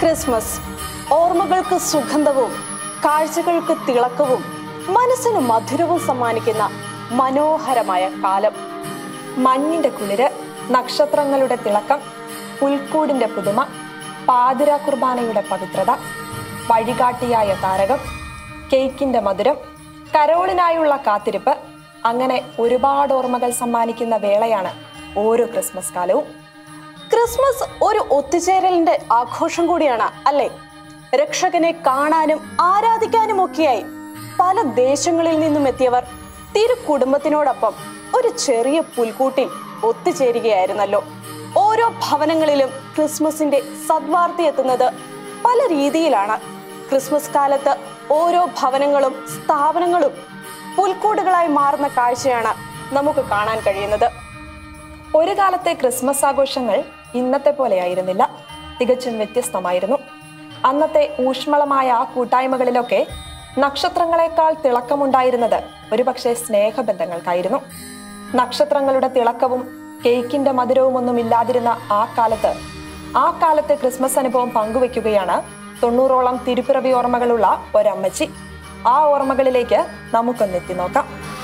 Christmas ഓർമ്മകൾക്ക് സുഗന്ധവും കാഴ്ചകൾക്ക് തിളക്കവും മനസ്സിന് മധുരവും സമ്മാനിക്കുന്ന മനോഹരമായ കാലം. മഞ്ഞിന്റെ കുളിര്, നക്ഷത്രങ്ങളുടെ തിളക്കം, പുൽക്കൂടിന്റെ പുതുമ, പാതിര കുർബാനയുടെ പവിത്രത, വഴികാട്ടിയായ താരകം, കേക്കിന്റെ മധുരം, കരോളിനായുള്ള കാത്തിരിപ്പ്, അങ്ങനെ ഒരുപാട് ഓർമ്മകൾ സമ്മാനിക്കുന്ന വേളയാണ് ഓരോ ക്രിസ്മസ് കാലവും. ക്രിസ്മസ് ഒരു ഒത്തുചേരലിന്റെ ആഘോഷം കൂടിയാണ്, അല്ലേ? രക്ഷകനെ കാണാനും ആരാധിക്കാനും ഒക്കെയായി പല ദേശങ്ങളിൽ നിന്നും എത്തിയവർ തിരു കുടുംബത്തിനോടൊപ്പം ഒരു ചെറിയ പുൽക്കൂട്ടിൽ ഒത്തുചേരുകയായിരുന്നല്ലോ. ഓരോ ഭവനങ്ങളിലും ക്രിസ്മസിന്റെ സദ്വാർത്ത എത്തുന്നത് പല രീതിയിലാണ്. ക്രിസ്മസ് കാലത്ത് ഓരോ ഭവനങ്ങളും സ്ഥാപനങ്ങളും പുൽക്കൂടുകളായി മാറുന്ന കാഴ്ചയാണ് നമുക്ക് കാണാൻ കഴിയുന്നത്. ഒരു കാലത്തെ ക്രിസ്മസ് ആഘോഷങ്ങൾ ഇന്നത്തെ പോലെ ആയിരുന്നില്ല, തികച്ചും വ്യത്യസ്തമായിരുന്നു. അന്നത്തെ ഊഷ്മളമായ ആ കൂട്ടായ്മകളിലൊക്കെ നക്ഷത്രങ്ങളെക്കാൾ തിളക്കമുണ്ടായിരുന്നത് ഒരുപക്ഷെ സ്നേഹബന്ധങ്ങൾക്കായിരുന്നു. നക്ഷത്രങ്ങളുടെ തിളക്കവും കേക്കിന്റെ മധുരവും ഒന്നും ഇല്ലാതിരുന്ന ആ കാലത്തെ ക്രിസ്മസ് അനുഭവം പങ്കുവെക്കുകയാണ് 90ഓളം തിരുപ്പിറവി ഓർമ്മകളുള്ള ഒരമ്മച്ചി. ആ ഓർമ്മകളിലേക്ക് നമുക്കൊന്ന് എത്തി നോക്കാം.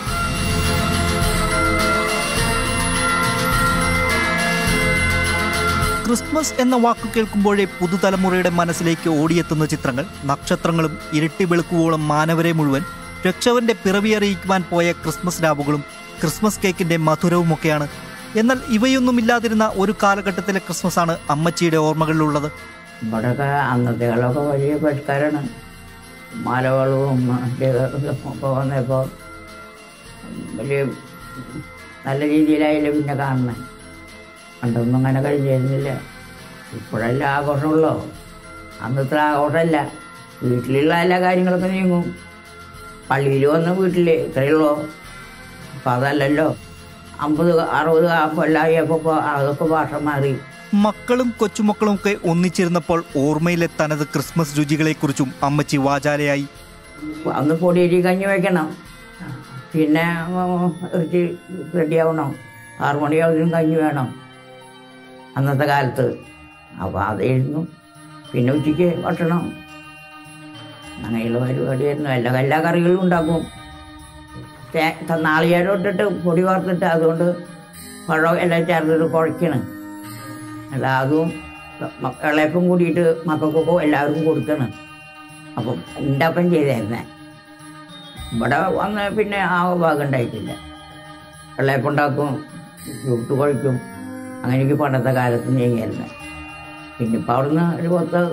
ക്രിസ്മസ് എന്ന വാക്ക് കേൾക്കുമ്പോഴേ പുതുതലമുറയുടെ മനസ്സിലേക്ക് ഓടിയെത്തുന്ന ചിത്രങ്ങൾ നക്ഷത്രങ്ങളും ഇരട്ടി വെളുക്കുവോളം മാനവരെ മുഴുവൻ രക്ഷകന്റെ പിറവി അറിയിക്കുവാൻ പോയ ക്രിസ്മസ് രാവുകളും ക്രിസ്മസ് കേക്കിന്റെ മധുരവുമൊക്കെയാണ്. എന്നാൽ ഇവയൊന്നുമില്ലാതിരുന്ന ഒരു കാലഘട്ടത്തിലെ ക്രിസ്മസ് ആണ് അമ്മച്ചിയുടെ ഓർമ്മകളിലുള്ളത്. ഇവിടെയൊക്കെ അന്നത്തേകളൊക്കെ വലിയ പരിഷ്കാരമാണ്. മലകളും ഒക്കെ വന്നപ്പോൾ വലിയ നല്ല രീതിയിലായില്ല പിന്നെ കാണുന്നത്. പണ്ടൊന്നും അങ്ങനെ കഴിഞ്ഞിരുന്നില്ല. ഇപ്പോഴല്ല ആഘോഷമുള്ളൂ, അന്നത്തെ ആഘോഷമല്ല. വീട്ടിലുള്ള എല്ലാ കാര്യങ്ങളൊക്കെ നീങ്ങും. പള്ളിയിൽ വന്ന് വീട്ടിൽ ഇത്രയുള്ളൂ. അപ്പം അതല്ലല്ലോ. 50-60 കൊല്ലമായപ്പോൾ അതൊക്കെ ഭാഷ മാറി. മക്കളും കൊച്ചുമക്കളും ഒക്കെ ഒന്നിച്ചിരുന്നപ്പോൾ ഓർമ്മയിലെത്താനത് ക്രിസ്മസ് രുചികളെക്കുറിച്ചും അമ്മച്ചി വാചാലയായി. അന്ന് പൊടിയരി കഞ്ഞി വയ്ക്കണം, പിന്നെ ഇറച്ചി റെഡിയാവണം, 6 മണിയാവുന്നതിനും കഞ്ഞി വേണം അന്നത്തെ കാലത്ത്. അപ്പോൾ അതായിരുന്നു. പിന്നെ ഉച്ചയ്ക്ക് ഭക്ഷണം, അങ്ങനെയുള്ള പരിപാടിയായിരുന്നു. എല്ലാ കറികളും ഉണ്ടാക്കും. നാളികേരം ഇട്ടിട്ട് പൊടി വാർത്തിട്ട് അതുകൊണ്ട് പഴം എല്ലാം ചേർത്തിട്ട് കുഴയ്ക്കണം. അല്ല അതും ഇളയപ്പം കൂടിയിട്ട് മക്കൾക്കൊക്കെ എല്ലാവർക്കും കൊടുക്കണം. അപ്പം ഉണ്ടാപ്പം ചെയ്തായിരുന്നേ. ഇവിടെ വന്ന് പിന്നെ ആ ഭാഗം ഉണ്ടായിട്ടില്ല. ഇളയപ്പം ഉണ്ടാക്കും, ചുട്ട് കുഴയ്ക്കും. അങ്ങനെയൊക്കെ പണ്ടത്തെ കാലത്ത് നീങ്ങിയായിരുന്നു. പിന്നെ ഇപ്പം അവിടുന്ന് ഒരു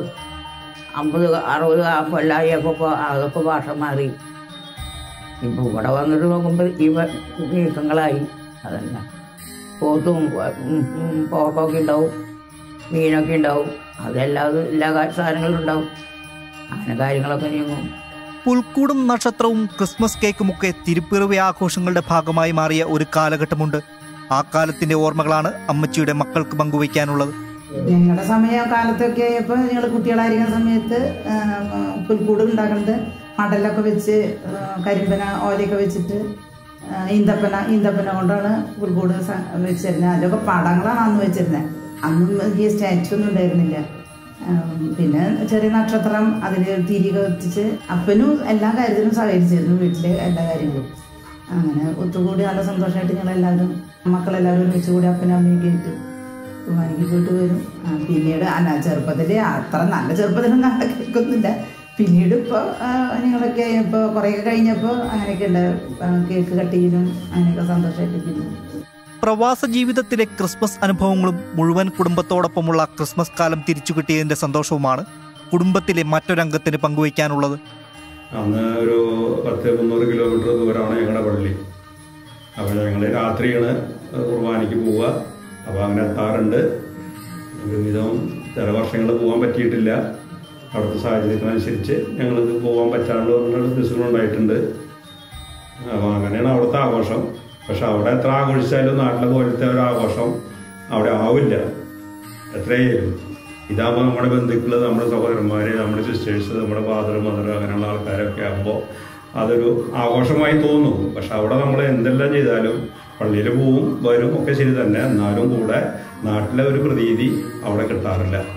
50-60 കൊല്ലമായപ്പോൾ അതൊക്കെ ഭാഷ മാറി. ഇപ്പോൾ ഇവിടെ വന്നിട്ട് നോക്കുമ്പോൾ ഈ നീക്കങ്ങളായി. അതല്ല, പോത്തും പോർക്കൊക്കെ ഉണ്ടാവും, മീനൊക്കെ ഉണ്ടാവും, അതെല്ലാം എല്ലാ സാധനങ്ങളും ഉണ്ടാവും. അങ്ങനെ കാര്യങ്ങളൊക്കെ നീങ്ങും. പുൽക്കൂടും നക്ഷത്രവും ക്രിസ്മസ് കേക്കുമൊക്കെ തിരുപ്പിറവി ആഘോഷങ്ങളുടെ ഭാഗമായി മാറിയ ഒരു കാലഘട്ടമുണ്ട്. ആ കാലത്തിന്റെ ഓർമ്മകളാണ് അമ്മച്ചിയുടെ മക്കൾക്ക് പങ്കുവയ്ക്കാനുള്ളത്. ഞങ്ങളുടെ കാലത്തൊക്കെ ഇപ്പോൾ ഞങ്ങൾ കുട്ടികളായിരിക്കുന്ന സമയത്ത് പുൽക്കൂട് ഉണ്ടാക്കുന്നത് മടലൊക്കെ വെച്ച് കരിമ്പന ഓലയൊക്കെ വെച്ചിട്ട് ഈന്തപ്പന കൊണ്ടാണ് പുൽക്കൂട് വെച്ചിരുന്നത്. അതിലൊക്കെ പടങ്ങളാണ് അന്ന് വെച്ചിരുന്നത്. അന്നും ഈ സ്റ്റാച്ചു ഒന്നും ഉണ്ടായിരുന്നില്ല. പിന്നെ ചെറിയ നക്ഷത്രം അതിൽ തിരി കത്തിച്ച് അപ്പനും എല്ലാ കാര്യത്തിനും സഹകരിച്ചിരുന്നു, വീട്ടിലെ എല്ലാ കാര്യങ്ങളും. അങ്ങനെ ഒത്തുകൂടി നല്ല സന്തോഷമായിട്ട് ഞങ്ങളെല്ലാവരും മക്കളെല്ലാവരും ഒരുമിച്ച് കൂടി അപ്പനും അമ്മയൊക്കെ ആയിട്ട് കുർബാനയ്ക്ക് പോയിട്ട് വരും. പിന്നീട് ചെറുപ്പത്തിൽ അത്ര നല്ല ചെറുപ്പത്തിലൊന്നും അങ്ങനെ കേൾക്കൊന്നുമില്ല. പിന്നീട് ഇപ്പോൾ ഞങ്ങളൊക്കെ ഇപ്പോൾ കുറേയൊക്കെ കഴിഞ്ഞപ്പോൾ അങ്ങനെയൊക്കെ ഉണ്ട്, കേക്ക് കട്ടിങ്ങിനും അങ്ങനെയൊക്കെ സന്തോഷമായിട്ട്. പ്രവാസ ജീവിതത്തിലെ ക്രിസ്മസ് അനുഭവങ്ങളും മുഴുവൻ കുടുംബത്തോടൊപ്പമുള്ള ക്രിസ്മസ് കാലം തിരിച്ചു കിട്ടിയതിന്റെ സന്തോഷവുമാണ് കുടുംബത്തിലെ മറ്റൊരംഗത്തിന് പങ്കുവയ്ക്കാനുള്ളത്. അന്ന് ഒരു 10-300 കിലോമീറ്റർ ദൂരമാണ് ഞങ്ങളുടെ പള്ളി. അപ്പോൾ ഞങ്ങൾ രാത്രിയാണ് കുർബാനയ്ക്ക് പോവുക. അപ്പോൾ അങ്ങനെ എത്താറുണ്ട്. ഒരുവിധം ചില വർഷങ്ങൾ പോകാൻ പറ്റിയിട്ടില്ല. അവിടുത്തെ സാഹചര്യത്തിനനുസരിച്ച് ഞങ്ങൾക്ക് പോകാൻ പറ്റാനുള്ള ദിവസങ്ങളുണ്ടായിട്ടുണ്ട്. അപ്പോൾ അങ്ങനെയാണ് അവിടുത്തെ ആഘോഷം. പക്ഷെ അവിടെ എത്ര ആഘോഷിച്ചാലും നാട്ടിലെ പോലത്തെ ഒരു ആഘോഷം അവിടെ ആവില്ല എത്രയും. ഇതാകുമ്പോൾ നമ്മുടെ ബന്ധുക്കൾ, നമ്മുടെ സഹോദരന്മാർ, നമ്മുടെ സിസ്റ്റേഴ്സ്, നമ്മുടെ ഫാദർ മദർ അങ്ങനെയുള്ള ആൾക്കാരൊക്കെ ആകുമ്പോൾ അതൊരു ആഘോഷമായി തോന്നും. പക്ഷെ അവിടെ നമ്മൾ എന്തെല്ലാം ചെയ്താലും പള്ളിയിൽ പോവും വരും ഒക്കെ ശരി തന്നെ, എന്നാലും കൂടെ നാട്ടിലെ ഒരു പ്രതീതി അവിടെ കിട്ടാറില്ല.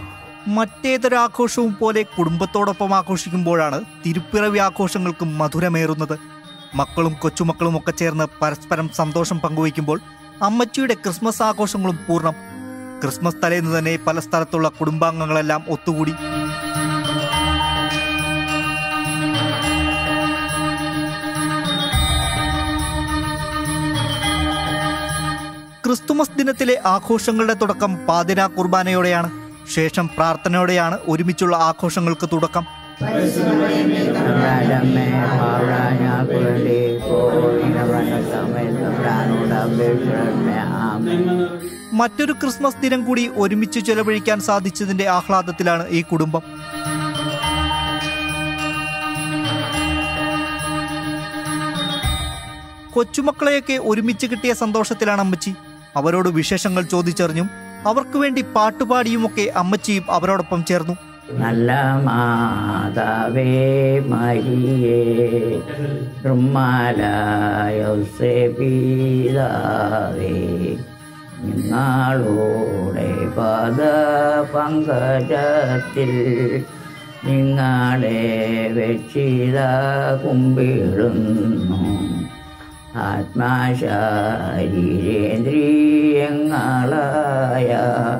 മറ്റേതൊരാഘോഷവും പോലെ കുടുംബത്തോടൊപ്പം ആഘോഷിക്കുമ്പോഴാണ് തിരുപ്പിറവി ആഘോഷങ്ങൾക്ക് മധുരമേറുന്നത്. മക്കളും കൊച്ചുമക്കളും ഒക്കെ ചേർന്ന് പരസ്പരം സന്തോഷം പങ്കുവയ്ക്കുമ്പോൾ അമ്മച്ചിയുടെ ക്രിസ്മസ് ആഘോഷങ്ങളും പൂർണ്ണം. ക്രിസ്മസ് തലേന്ന് തന്നെ പല സ്ഥലത്തുള്ള കുടുംബാംഗങ്ങളെല്ലാം ഒത്തുകൂടി. ക്രിസ്തുമസ് ദിനത്തിലെ ആഘോഷങ്ങളുടെ തുടക്കം പാതിരാ കുർബാനയോടെയാണ്. ശേഷം പ്രാർത്ഥനയോടെയാണ് ഒരുമിച്ചുള്ള ആഘോഷങ്ങൾക്ക് തുടക്കം. മറ്റൊരു ക്രിസ്മസ് ദിനം കൂടി ഒരുമിച്ച് ചെലവഴിക്കാൻ സാധിച്ചതിന്റെ ആഹ്ലാദത്തിലാണ് ഈ കുടുംബം. കൊച്ചുമക്കളെയൊക്കെ ഒരുമിച്ച് കിട്ടിയ സന്തോഷത്തിലാണ് അമ്മച്ചി. അവരോട് വിശേഷങ്ങൾ ചോദിച്ചറിഞ്ഞും അവർക്ക് വേണ്ടി പാട്ടുപാടിയുമൊക്കെ അമ്മച്ചിയും അവരോടൊപ്പം ചേർന്നു. നല്ല മാതാവേ മരിയേ ൃമാലയോസേപിതാവേ നിങ്ങളുടെ പദ പങ്കജത്തിൽ നിങ്ങളെ വെച്ചിത കുമ്പിടുന്നു. ആത്മാശരീരേന്ദ്രിയങ്ങളായ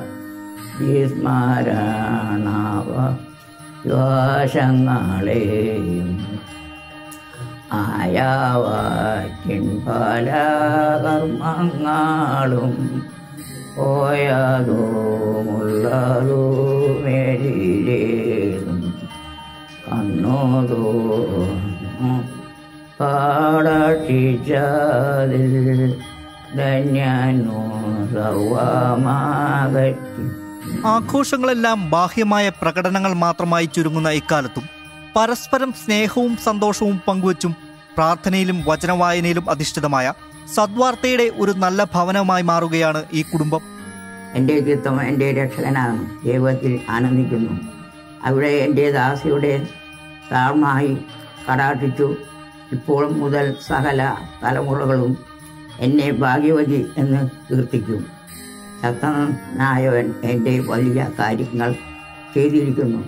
വിസ്മരണാവകാശങ്ങളെയും ആയാവാറ്റിൻ പല കർമ്മങ്ങളും പോയതുമുള്ളതുമേരിലേതും കണ്ണോതോ പാടട്ടിച്ചതിൽ ധന്യനു സർവമാകറ്റി. ആഘോഷങ്ങളെല്ലാം ബാഹ്യമായ പ്രകടനങ്ങൾ മാത്രമായി ചുരുങ്ങുന്ന ഇക്കാലത്തും പരസ്പരം സ്നേഹവും സന്തോഷവും പങ്കുവച്ചും പ്രാർത്ഥനയിലും വചനവായനയിലും അധിഷ്ഠിതമായ സദ്വാർത്തയുടെ ഒരു നല്ല ഭവനമായി മാറുകയാണ് ഈ കുടുംബം. എൻ്റെ ചിത്തം എൻ്റെ രക്ഷകനാണ്, ദൈവത്തിൽ ആനന്ദിക്കുന്നു. അവിടെ എൻ്റെ ദാസിയുടെ താഴ്മായി കടാക്ഷിച്ചു. ഇപ്പോൾ മുതൽ സകല തലമുറകളും എന്നെ ഭാഗ്യവതി എന്ന് കീർത്തിക്കും. ശക്തനായവൻ എൻ്റെ വലിയ കാര്യങ്ങൾ ചെയ്തിരിക്കുന്നു.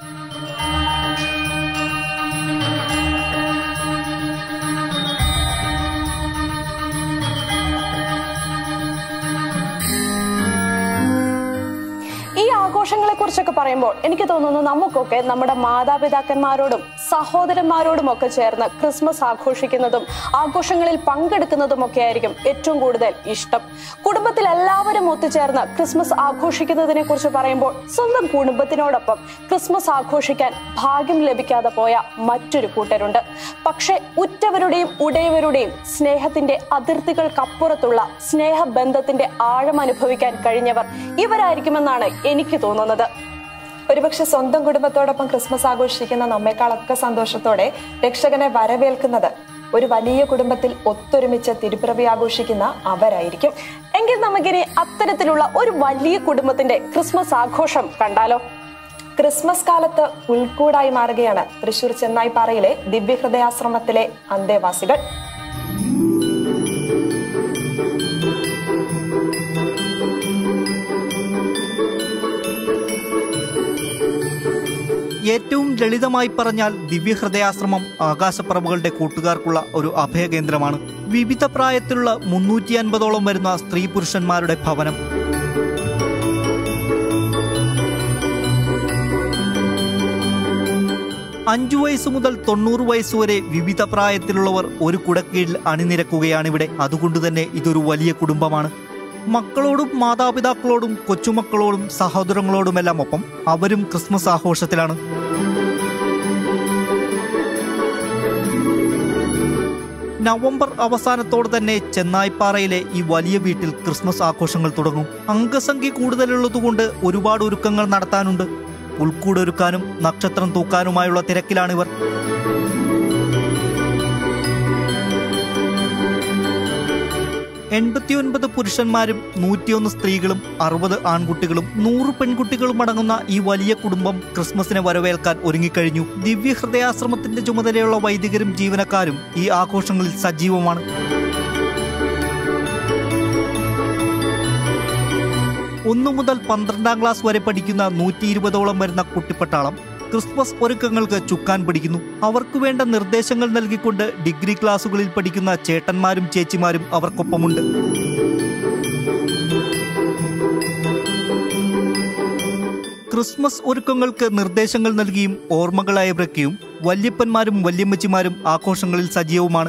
ആഘോഷങ്ങളെ കുറിച്ചൊക്കെ പറയുമ്പോൾ എനിക്ക് തോന്നുന്നു നമുക്കൊക്കെ നമ്മുടെ മാതാപിതാക്കന്മാരോടും സഹോദരന്മാരോടും ഒക്കെ ചേർന്ന് ക്രിസ്മസ് ആഘോഷിക്കുന്നതും ആഘോഷങ്ങളിൽ പങ്കെടുക്കുന്നതും ഒക്കെ ആയിരിക്കും ഏറ്റവും കൂടുതൽ ഇഷ്ടം. കുടുംബത്തിൽ എല്ലാവരും ഒത്തുചേർന്ന് ക്രിസ്മസ് ആഘോഷിക്കുന്നതിനെ കുറിച്ച് പറയുമ്പോൾ സ്വന്തം കുടുംബത്തിനോടൊപ്പം ക്രിസ്മസ് ആഘോഷിക്കാൻ ഭാഗ്യം ലഭിക്കാതെ പോയ മറ്റൊരു കൂട്ടരുണ്ട്. പക്ഷെ ഉറ്റവരുടെയും ഉടയവരുടെയും സ്നേഹത്തിന്റെ അതിർത്തികൾക്കപ്പുറത്തുള്ള സ്നേഹബന്ധത്തിന്റെ ആഴം അനുഭവിക്കാൻ കഴിഞ്ഞവർ ഇവരായിരിക്കുമെന്നാണ് എനിക്ക് തോന്നുന്നത്. ഒരുപക്ഷെ സ്വന്തം കുടുംബത്തോടൊപ്പം ക്രിസ്മസ് ആഘോഷിക്കുന്ന നമ്മെക്കാളൊക്കെ സന്തോഷത്തോടെ രക്ഷകനെ വരവേൽക്കുന്നത് ഒരു വലിയ കുടുംബത്തിൽ ഒത്തൊരുമിച്ച് തിരുപ്പിറവി ആഘോഷിക്കുന്ന അവരായിരിക്കും. എങ്കിൽ നമുക്കിനി അത്തരത്തിലുള്ള ഒരു വലിയ കുടുംബത്തിന്റെ ക്രിസ്മസ് ആഘോഷം കണ്ടാലോ? ക്രിസ്മസ് കാലത്ത് ഉൾക്കൂടായി മാറുകയാണ് തൃശൂർ ചെന്നായിപ്പാറയിലെ ദിവ്യഹൃദയാശ്രമത്തിലെ അന്തേവാസികൾ. ഏറ്റവും ലളിതമായി പറഞ്ഞാൽ ദിവ്യഹൃദയാശ്രമം ആകാശപ്രഭകളുടെ കൂട്ടുകാർക്കുള്ള ഒരു അഭയകേന്ദ്രമാണ്. വിവിധ പ്രായത്തിലുള്ള 350ഓളം വരുന്ന സ്ത്രീ പുരുഷന്മാരുടെ ഭവനം. അഞ്ചു വയസ്സ് മുതൽ 90 വയസ്സുവരെ വിവിധ പ്രായത്തിലുള്ളവർ ഒരു കുടക്കീഴിൽ അണിനിരക്കുകയാണിവിടെ. അതുകൊണ്ടുതന്നെ ഇതൊരു വലിയ കുടുംബമാണ്. മക്കളോടും മാതാപിതാക്കളോടും കൊച്ചുമക്കളോടും സഹോദരങ്ങളോടുമെല്ലാം ഒപ്പം അവരും ക്രിസ്മസ് ആഘോഷത്തിലാണ്. നവംബർ അവസാനത്തോടെ തന്നെ ചെന്നായിപ്പാറയിലെ ഈ വലിയ വീട്ടിൽ ക്രിസ്മസ് ആഘോഷങ്ങൾ തുടങ്ങും. അംഗസംഖ്യ കൂടുതലുള്ളതുകൊണ്ട് ഒരുപാട് ഒരുക്കങ്ങൾ നടത്താനുണ്ട്. പുൽക്കൂടൊരുക്കാനും നക്ഷത്രം തൂക്കാനുമായുള്ള തിരക്കിലാണിവർ. '89 പുരുഷന്മാരും 101 സ്ത്രീകളും 60 ആൺകുട്ടികളും 100 പെൺകുട്ടികളും അടങ്ങുന്ന ഈ വലിയ കുടുംബം ക്രിസ്മസിനെ വരവേൽക്കാൻ ഒരുങ്ങിക്കഴിഞ്ഞു. ദിവ്യഹൃദയാശ്രമത്തിന്റെ ചുമതലയുള്ള വൈദികരും ജീവനക്കാരും ഈ ആഘോഷങ്ങളിൽ സജീവമാണ്. 1 മുതൽ 12ാം ക്ലാസ് വരെ പഠിക്കുന്ന 120ഓളം വരുന്ന കുട്ടിപ്പട്ടാളം ക്രിസ്മസ് ഒരുക്കങ്ങൾക്ക് ചുക്കാൻ പിടിക്കുന്നു. അവർക്ക് വേണ്ട നിർദ്ദേശങ്ങൾ നൽകിക്കൊണ്ട് ഡിഗ്രി ക്ലാസുകളിൽ പഠിക്കുന്ന ചേട്ടന്മാരും ചേച്ചിമാരും അവർക്കൊപ്പമുണ്ട്. ക്രിസ്മസ് ഒരുക്കങ്ങൾക്ക് നിർദ്ദേശങ്ങൾ നൽകിയും ഓർമ്മകൾ അയവിറക്കിയും വല്യപ്പന്മാരും വല്യമ്മച്ചിമാരും ആഘോഷങ്ങളിൽ സജീവമാണ്.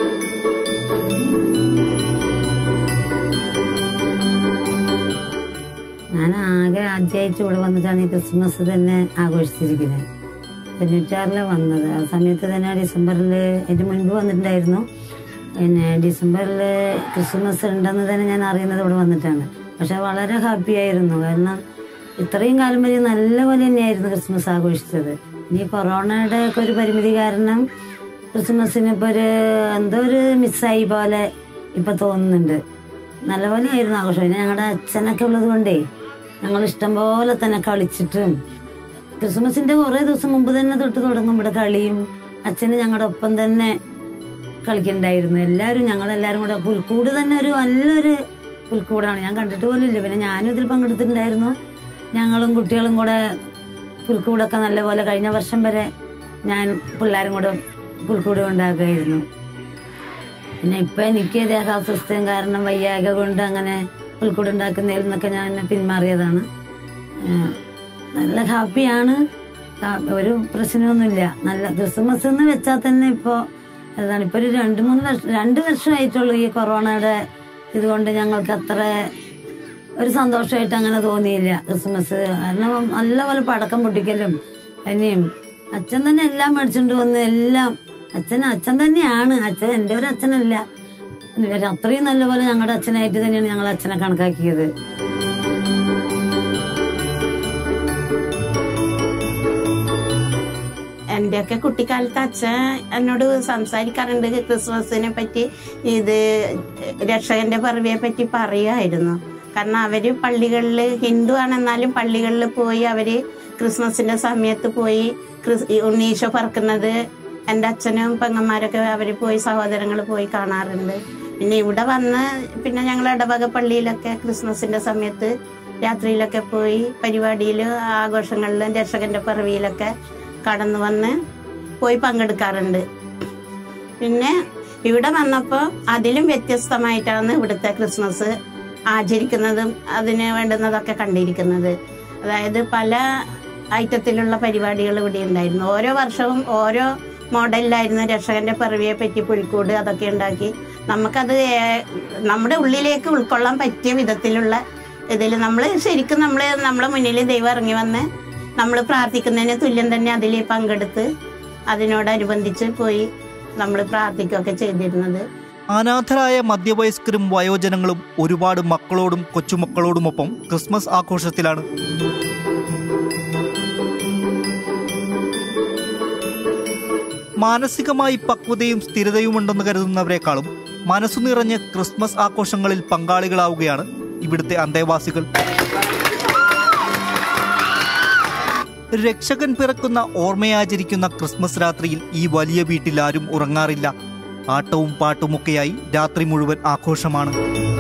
ഞാൻ ആദ്യമായിട്ട് ഇവിടെ വന്നിട്ടാണ് ഈ ക്രിസ്മസ് തന്നെ ആഘോഷിച്ചിരിക്കുന്നത്. 96 വന്നത്. ആ സമയത്ത് തന്നെ ഡിസംബറിൽ അതിന് മുൻപ് വന്നിട്ടുണ്ടായിരുന്നു. പിന്നെ ഡിസംബറിൽ ക്രിസ്മസ് ഉണ്ടെന്ന് തന്നെ ഞാൻ അറിയുന്നത് ഇവിടെ വന്നിട്ടാണ്. പക്ഷെ വളരെ ഹാപ്പി ആയിരുന്നു. കാരണം ഇത്രയും കാലം വരെ നല്ല പോലെ തന്നെയായിരുന്നു ക്രിസ്മസ് ആഘോഷിച്ചത്. ഇനി കൊറോണയുടെ ഒക്കെ ഒരു പരിമിതി കാരണം ക്രിസ്മസിന് ഇപ്പോൾ എന്തോ ഒരു മിസ്സായി പോലെ ഇപ്പം തോന്നുന്നുണ്ട്. നല്ലപോലെ ആയിരുന്നു ആഘോഷം. പിന്നെ ഞങ്ങളുടെ അച്ഛനൊക്കെ ഉള്ളത് കൊണ്ടേ ഞങ്ങൾ ഇഷ്ടം പോലെ തന്നെ കളിച്ചിട്ടും ക്രിസ്മസിന്റെ കുറേ ദിവസം മുമ്പ് തന്നെ തൊട്ട് തുടങ്ങും ഇവിടെ കളിയും. അച്ഛന് ഞങ്ങളുടെ ഒപ്പം തന്നെ കളിക്കുന്നുണ്ടായിരുന്നു. ഞങ്ങളെല്ലാവരും കൂടെ പുൽക്കൂട് തന്നെ ഒരു നല്ലൊരു പുൽക്കൂടാണ്. ഞാൻ കണ്ടിട്ട് പോലില്ല. പിന്നെ ഞാനും ഇതിൽ പങ്കെടുത്തിട്ടുണ്ടായിരുന്നു. ഞങ്ങളും കുട്ടികളും കൂടെ പുൽക്കൂടൊക്കെ നല്ലപോലെ കഴിഞ്ഞ വർഷം വരെ ഞാൻ പിള്ളേരും കൂടെ പുൽക്കൂട് ഉണ്ടാക്കുകയായിരുന്നു. പിന്നെ ഇപ്പം എനിക്ക് ദേഹാസ്വസ്ഥയും കാരണം വയ്യായ്ക കൊണ്ട് അങ്ങനെ പുൽക്കൂട് ഉണ്ടാക്കുന്നതിൽ നിന്നൊക്കെ ഞാൻ പിന്മാറിയതാണ്. നല്ല ഹാപ്പിയാണ്. ഒരു പ്രശ്നമൊന്നുമില്ല. നല്ല ക്രിസ്മസ് എന്ന് വെച്ചാൽ തന്നെ ഇപ്പോൾ എന്താണ് ഇപ്പോൾ ഒരു 2 വർഷമായിട്ടുള്ളൂ ഈ കൊറോണയുടെ ഇതുകൊണ്ട് ഞങ്ങൾക്ക് അത്ര ഒരു സന്തോഷമായിട്ട് അങ്ങനെ തോന്നിയില്ല ക്രിസ്മസ്. കാരണം നല്ലപോലെ പടക്കം പൊട്ടിക്കലും തന്നെയും അച്ഛൻ തന്നെ എല്ലാം മേടിച്ചുകൊണ്ട് വന്ന് എല്ലാം അച്ഛൻ തന്നെയാണ്. അച്ഛൻ എൻ്റെ ഒരു അച്ഛനല്ല. അത്രയും നല്ലപോലെ ഞങ്ങളുടെ അച്ഛനായിട്ട് തന്നെയാണ് ഞങ്ങൾ അച്ഛനെ കണക്കാക്കിയത്. എൻ്റെയൊക്കെ കുട്ടിക്കാലത്ത് അച്ഛൻ എന്നോട് സംസാരിക്കാറുണ്ട് ക്രിസ്മസിനെ പറ്റി. ഇത് രക്ഷകന്റെ പിറവിയെ പറ്റി പറയുമായിരുന്നു. കാരണം അവര് പള്ളികളിൽ ഹിന്ദു ആണെന്നാലും പള്ളികളിൽ പോയി അവര് ക്രിസ്മസിന്റെ സമയത്ത് പോയി ഉണ്ണീശോ പറക്കുന്നത് എൻ്റെ അച്ഛനും പെങ്ങന്മാരൊക്കെ അവർ പോയി സഹോദരങ്ങൾ പോയി കാണാറുണ്ട്. പിന്നെ ഇവിടെ വന്ന് പിന്നെ ഞങ്ങൾ ഇടവക പള്ളിയിലൊക്കെ ക്രിസ്മസിന്റെ സമയത്ത് രാത്രിയിലൊക്കെ പോയി പരിപാടിയിൽ ആഘോഷങ്ങളിലും രക്ഷകന്റെ പിറവിയിലൊക്കെ കടന്നു വന്ന് പോയി പങ്കെടുക്കാറുണ്ട്. പിന്നെ ഇവിടെ വന്നപ്പോൾ അതിലും വ്യത്യസ്തമായിട്ടാണ് ഇവിടുത്തെ ക്രിസ്മസ് ആചരിക്കുന്നതും അതിന് വേണ്ടുന്നതൊക്കെ കണ്ടിരിക്കുന്നത്. അതായത് പല ഐറ്റത്തിലുള്ള പരിപാടികൾ ഇവിടെ ഉണ്ടായിരുന്നു. ഓരോ വർഷവും ഓരോ മോഡലിലായിരുന്നു രക്ഷകന്റെ പിറവിയെ പറ്റി പുൽക്കൂട് അതൊക്കെ ഉണ്ടാക്കി നമുക്കത് നമ്മുടെ ഉള്ളിലേക്ക് ഉൾക്കൊള്ളാൻ പറ്റിയ വിധത്തിലുള്ള ഇതിൽ നമ്മൾ ശരിക്കും നമ്മളെ മുന്നിൽ ദൈവം ഇറങ്ങി വന്ന് നമ്മൾ പ്രാർത്ഥിക്കുന്നതിന് തുല്യം തന്നെ അതിൽ പങ്കെടുത്ത് അതിനോടനുബന്ധിച്ച് പോയി നമ്മൾ പ്രാർത്ഥിക്കുകയൊക്കെ ചെയ്തിരുന്നത്. അനാഥരായ മധ്യവയസ്കരും വയോജനങ്ങളും ഒരുപാട് മക്കളോടും കൊച്ചുമക്കളോടുമൊപ്പം ക്രിസ്മസ് ആഘോഷത്തിലാണ്. മാനസികമായി പക്വതയും സ്ഥിരതയുമുണ്ടെന്ന് കരുതുന്നവരെക്കാളും മനസ്സു നിറഞ്ഞ് ക്രിസ്മസ് ആഘോഷങ്ങളിൽ പങ്കാളികളാവുകയാണ് ഇവിടുത്തെ അന്തേവാസികൾ. രക്ഷകൻ പിറക്കുന്ന ഓർമ്മയാചരിക്കുന്ന ക്രിസ്മസ് രാത്രിയിൽ ഈ വലിയ വീട്ടിൽ ആരും ഉറങ്ങാറില്ല. ആട്ടവും പാട്ടുമൊക്കെയായി രാത്രി മുഴുവൻ ആഘോഷമാണ്.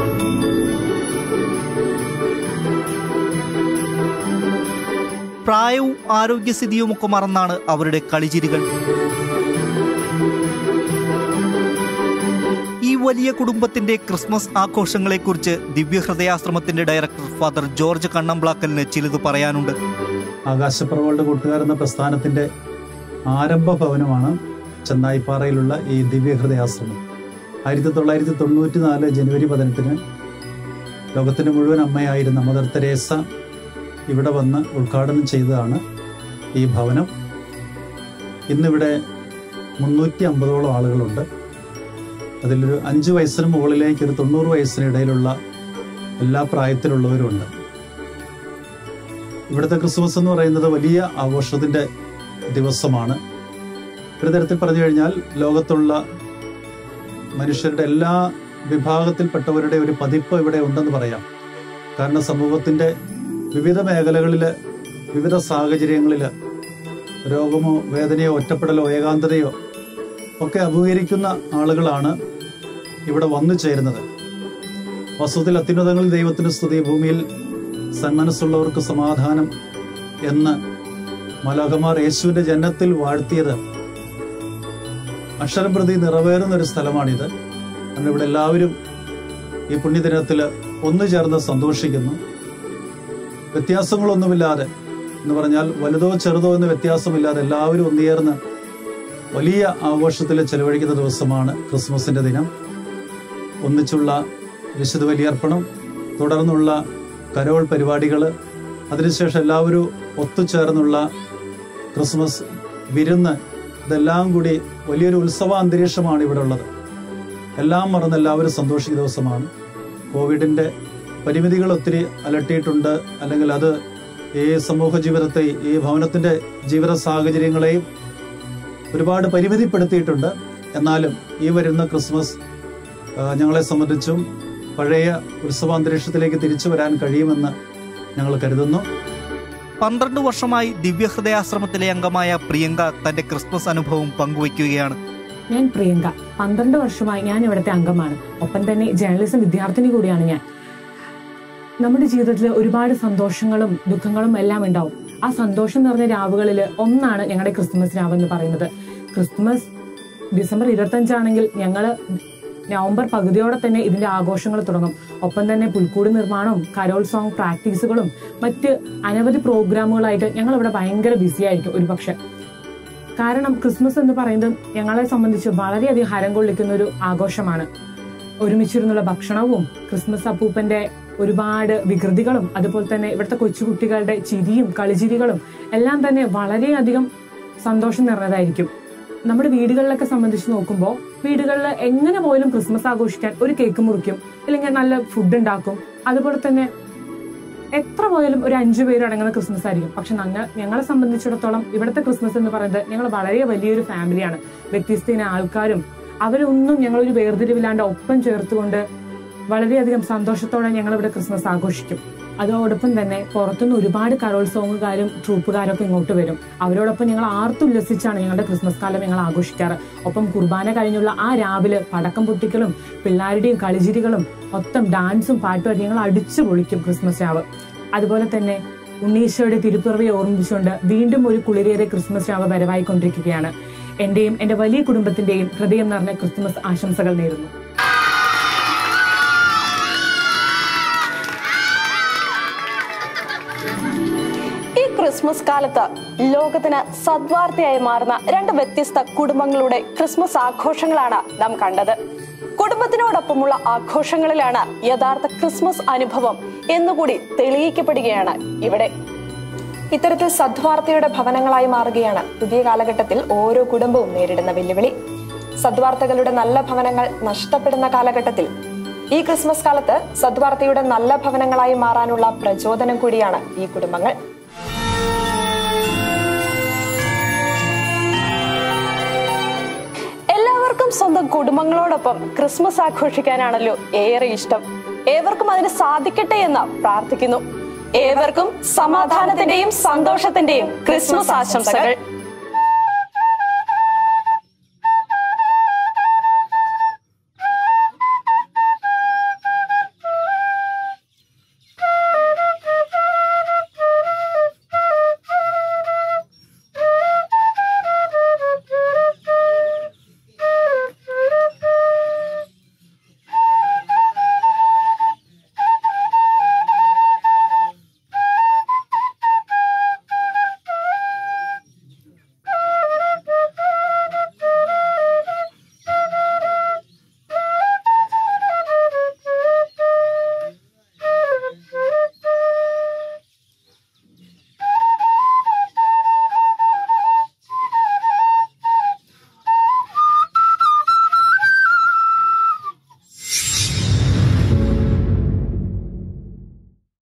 പ്രായവും ആരോഗ്യസ്ഥിതിയുമൊക്കെ മറന്നാണ് അവരുടെ കളിചിരികൾ. ഈ വലിയ കുടുംബത്തിന്റെ ക്രിസ്മസ് ആഘോഷങ്ങളെക്കുറിച്ച് ദിവ്യഹൃദയാശ്രമത്തിന്റെ ഡയറക്ടർ ഫാദർ ജോർജ് കണ്ണംബ്ലാക്കലിന് ചിലത് പറയാനുണ്ട്. ആകാശപ്രഭകളുടെ കൂട്ടുകാരെന്ന പ്രസ്ഥാനത്തിന്റെ ആരംഭ ഭവനമാണ് ചെന്നായിപ്പാറയിലുള്ള ഈ ദിവ്യഹൃദയാശ്രമം. 1994 ജനുവരി 18 ലോകത്തിന്റെ മുഴുവൻ അമ്മയായിരുന്ന മദർ തെരേസ ഇവിടെ വന്ന് ഉദ്ഘാടനം ചെയ്തതാണ് ഈ ഭവനം. ഇന്നിവിടെ 350ഓളം ആളുകളുണ്ട്. അതിലൊരു 5 വയസ്സിന് മുകളിലേക്ക് ഒരു 90 വയസ്സിനിടയിലുള്ള എല്ലാ പ്രായത്തിലുള്ളവരുമുണ്ട്. ഇവിടുത്തെ ക്രിസ്മസ് എന്ന് പറയുന്നത് വലിയ ആഘോഷത്തിൻ്റെ ദിവസമാണ്. ഒരു തരത്തിൽ പറഞ്ഞു കഴിഞ്ഞാൽ ലോകത്തുള്ള മനുഷ്യരുടെ എല്ലാ വിഭാഗത്തിൽപ്പെട്ടവരുടെ ഒരു പതിപ്പ് ഇവിടെ ഉണ്ടെന്ന് പറയാം. കാരണം സമൂഹത്തിൻ്റെ വിവിധ മേഖലകളിൽ വിവിധ സാഹചര്യങ്ങളിൽ രോഗമോ വേദനയോ ഒറ്റപ്പെടലോ ഏകാന്തതയോ ഒക്കെ അഭിമുഖീകരിക്കുന്ന ആളുകളാണ് ഇവിടെ വന്നു ചേരുന്നത്. വസ്തുതയിൽ അത്യുന്നതങ്ങളിൽ ദൈവത്തിന് സ്തുതി, ഭൂമിയിൽ സന്മനസ്സുള്ളവർക്ക് സമാധാനം എന്ന് മാലാഖമാർ യേശുവിന്റെ ജനനത്തിൽ വാഴ്ത്തിയത് അക്ഷരം പ്രതി നിറവേറുന്ന ഒരു സ്ഥലമാണിത്. കാരണം ഇവിടെ എല്ലാവരും ഈ പുണ്യദിനത്തിൽ ഒന്നു ചേർന്ന് സന്തോഷിക്കുന്നു. വ്യത്യാസങ്ങളൊന്നുമില്ലാതെ എന്ന് പറഞ്ഞാൽ വലുതോ ചെറുതോ എന്ന് വ്യത്യാസമില്ലാതെ എല്ലാവരും ഒന്നുചേർന്ന് വലിയ ആഘോഷത്തിൽ ചെലവഴിക്കുന്ന ദിവസമാണ് ക്രിസ്മസിന്റെ ദിനം. ഒന്നിച്ചുള്ള വിശുദ്ധ ബലിയർപ്പണം, തുടർന്നുള്ള കരോൾ പരിപാടികൾ, അതിനുശേഷം എല്ലാവരും ഒത്തുചേർന്നുള്ള ക്രിസ്മസ് വിരുന്ന്, ഇതെല്ലാം കൂടി വലിയൊരു ഉത്സവ അന്തരീക്ഷമാണ് ഇവിടെ ഉള്ളത്. എല്ലാം മറന്ന് എല്ലാവരും സന്തോഷിക്കുന്ന ദിവസമാണ്. കോവിഡിന്റെ പരിമിതികൾ ഒത്തിരി അലട്ടിയിട്ടുണ്ട്, അല്ലെങ്കിൽ അത് ഈ സമൂഹ ജീവിതത്തെ, ഈ ഭവനത്തിന്റെ ജീവിത സാഹചര്യങ്ങളെയും ഒരുപാട് പരിമിതിപ്പെടുത്തിയിട്ടുണ്ട്. എന്നാലും ഈ വരുന്ന ക്രിസ്മസ് ഞങ്ങളെ സംബന്ധിച്ചും പഴയ ഉത്സവാന്തരീക്ഷത്തിലേക്ക് തിരിച്ചു വരാൻ കഴിയുമെന്ന് ഞങ്ങൾ കരുതുന്നു. 12 വർഷമായി ദിവ്യഹൃദയാശ്രമത്തിലെ അംഗമായ പ്രിയങ്ക തന്റെ ക്രിസ്മസ് അനുഭവം പങ്കുവയ്ക്കുകയാണ്. ഞാൻ പ്രിയങ്ക, 12 വർഷമായി ഞാൻ ഇവിടുത്തെ അംഗമാണ്. ഒപ്പം തന്നെ ജേർണലിസം വിദ്യാർത്ഥിനി കൂടിയാണ് ഞാൻ. നമ്മുടെ ജീവിതത്തിൽ ഒരുപാട് സന്തോഷങ്ങളും ദുഃഖങ്ങളും എല്ലാം ഉണ്ടാവും. ആ സന്തോഷം നിറഞ്ഞ രാവുകളിൽ ഒന്നാണ് ഞങ്ങളുടെ ക്രിസ്മസ് രാവ് എന്ന് പറയുന്നത്. ക്രിസ്മസ് ഡിസംബർ 25 ആണെങ്കിൽ ഞങ്ങൾ നവംബർ പകുതിയോടെ തന്നെ ഇതിന്റെ ആഘോഷങ്ങൾ തുടങ്ങും. ഒപ്പം തന്നെ പുൽക്കൂട് നിർമ്മാണവും കരോൾ സോങ് പ്രാക്ടീസുകളും മറ്റ് അനവധി പ്രോഗ്രാമുകളായിട്ട് ഞങ്ങൾ ഇവിടെ ഭയങ്കര ബിസി ആയിരിക്കും ഒരുപക്ഷെ. കാരണം ക്രിസ്മസ് എന്ന് പറയുന്നത് ഞങ്ങളെ സംബന്ധിച്ച് വളരെയധികം ഹരം കൊള്ളിക്കുന്ന ഒരു ആഘോഷമാണ്. ഒരുമിച്ചിരുന്നുള്ള ഭക്ഷണവും ക്രിസ്മസ് അപ്പൂപ്പന്റെ ഒരുപാട് വികൃതികളും അതുപോലെ തന്നെ ഇവിടുത്തെ കൊച്ചുകുട്ടികളുടെ ചിരിയും കളിചിരികളും എല്ലാം തന്നെ വളരെയധികം സന്തോഷം നിറഞ്ഞതായിരിക്കും. നമ്മുടെ വീടുകളിലൊക്കെ സംബന്ധിച്ച് നോക്കുമ്പോൾ വീടുകളിൽ എങ്ങനെ പോലും ക്രിസ്മസ് ആഘോഷിക്കാൻ ഒരു കേക്ക് മുറിക്കും, ഇല്ലെങ്കിൽ നല്ല ഫുഡ് ഉണ്ടാക്കും. അതുപോലെ തന്നെ എത്ര പോയാലും ഒരു 5 പേര് അടങ്ങുന്ന ക്രിസ്മസ് ആയിരിക്കും. പക്ഷെ ഞങ്ങളെ സംബന്ധിച്ചിടത്തോളം ഇവിടുത്തെ ക്രിസ്മസ് എന്ന് പറയുന്നത് ഞങ്ങൾ വളരെ വലിയൊരു ഫാമിലിയാണ്. വ്യത്യസ്ത ആൾക്കാരും അവരൊന്നും ഞങ്ങളൊരു വേർതിരിവില്ലാണ്ട് ഒപ്പം ചേർത്തുകൊണ്ട് വളരെയധികം സന്തോഷത്തോടെ ഞങ്ങൾ ഇവിടെ ക്രിസ്മസ് ആഘോഷിക്കും. അതോടൊപ്പം തന്നെ പുറത്തുനിന്ന് ഒരുപാട് കരോത്സവക്കാരും ട്രൂപ്പുകാരൊക്കെ ഇങ്ങോട്ട് വരും. അവരോടൊപ്പം ഞങ്ങൾ ആർത്തുല്ലസിച്ചാണ് ഞങ്ങളുടെ ക്രിസ്മസ് കാലം ഞങ്ങൾ ആഘോഷിക്കാറ്. ഒപ്പം കുർബാന കഴിഞ്ഞുള്ള ആ രാവിലെ പടക്കം പൊട്ടിക്കലും പിള്ളേരുടെയും കളിചിരികളും മൊത്തം ഡാൻസും പാട്ടുമായിട്ട് ഞങ്ങൾ അടിച്ചു പൊളിക്കും ക്രിസ്മസ് രാവ്. അതുപോലെ തന്നെ ഉണ്ണീശോയുടെ തിരുപ്പിറവിയെ ഓർമ്മിച്ചുകൊണ്ട് വീണ്ടും ഒരു കുളിരേറിയ ക്രിസ്മസ് രാവ് വരവായിക്കൊണ്ടിരിക്കുകയാണ്. എന്റെയും എന്റെ വലിയ കുടുംബത്തിന്റെയും ഹൃദയം നിറഞ്ഞ ക്രിസ്മസ് ആശംസകൾ നേരുന്നു. ക്രിസ്മസ് കാലത്ത് ലോകത്തിന് സദ്വാർത്തയായി മാറുന്ന 2 വ്യത്യസ്ത കുടുംബങ്ങളുടെ ക്രിസ്മസ് ആഘോഷങ്ങളാണ് നാം കണ്ടത്. കുടുംബത്തിനോടൊപ്പമുള്ള ആഘോഷങ്ങളിലാണ് യഥാർത്ഥ ക്രിസ്മസ് അനുഭവം എന്നുകൂടി തെളിയിക്കപ്പെടുകയാണ് ഇവിടെ. ഇത്തരത്തിൽ സദ്വാർത്തയുടെ ഭവനങ്ങളായി മാറുകയാണ് പുതിയ കാലഘട്ടത്തിൽ ഓരോ കുടുംബവും നേരിടുന്ന വെല്ലുവിളി. സദ്വാർത്തകളുടെ നല്ല ഭവനങ്ങൾ നഷ്ടപ്പെടുന്ന കാലഘട്ടത്തിൽ ഈ ക്രിസ്മസ് കാലത്ത് സദ്വാർത്തയുടെ നല്ല ഭവനങ്ങളായി മാറാനുള്ള പ്രചോദനം കൂടിയാണ് ഈ കുടുംബങ്ങൾ. എല്ലാവർക്കും സ്വന്തം കുടുംബങ്ങളോടൊപ്പം ക്രിസ്മസ് ആഘോഷിക്കാനാണല്ലോ ഏറെ ഇഷ്ടം. ഏവർക്കും അതിന് സാധിക്കട്ടെ എന്ന് പ്രാർത്ഥിക്കുന്നു. ഏവർക്കും സമാധാനത്തിന്റെയും സന്തോഷത്തിന്റെയും ക്രിസ്മസ് ആശംസകൾ.